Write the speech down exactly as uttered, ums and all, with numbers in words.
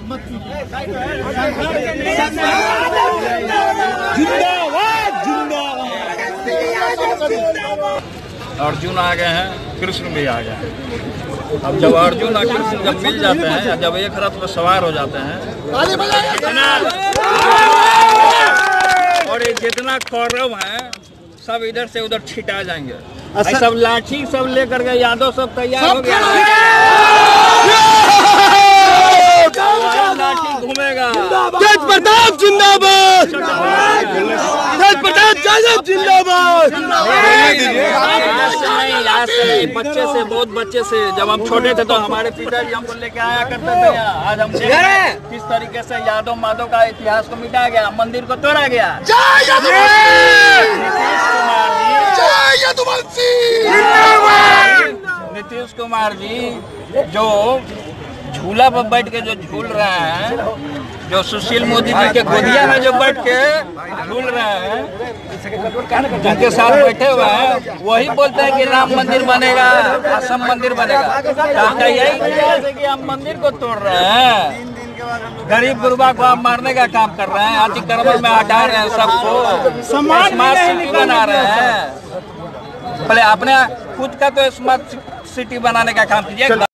जिंदाबाद जिंदाबाद। अर्जुन आ गए हैं, कृष्ण भी आ गए हैं। अब जब अर्जुन और कृष्ण जब मिल जाते हैं, जब एक रथ पर सवार हो जाते हैं, जितना और ये जितना कौरव है सब इधर से उधर छिटा जाएंगे। सब लाठी सब लेकर के यादव सब तैयार हो गया, लाठी घूमेगा। तेज प्रताप जिंदाबाद, तेज प्रताप जिंदाबाद। आज से नहीं, बच्चे से, बहुत बच्चे से, जब हम छोटे थे तो हमारे पिताजी हमको लेके आया करते थे यहाँ। आज हम देख रहे हैं किस तरीके से यादव माधव का इतिहास को मिटाया गया, मंदिर को तोड़ा गया। नीतीश कुमार जी जो झूला पर बैठ के जो झूल रहे हैं, जो सुशील मोदी जी के गोदिया में जो बैठ के झूल रहे हैं, जिनके साथ बैठे हुए हैं, वही बोलते हैं कि राम मंदिर बनेगा, असम मंदिर बनेगा। तो यही है कि हम मंदिर को तोड़ रहे हैं, गरीब गुरबा को आप मारने का काम कर रहे हैं, अतिक्रमण में हटा रहे हैं, सबको स्मार्ट सिटी बना रहे हैं। पहले अपने खुद का तो स्मार्ट सिटी बनाने का काम कीजिए।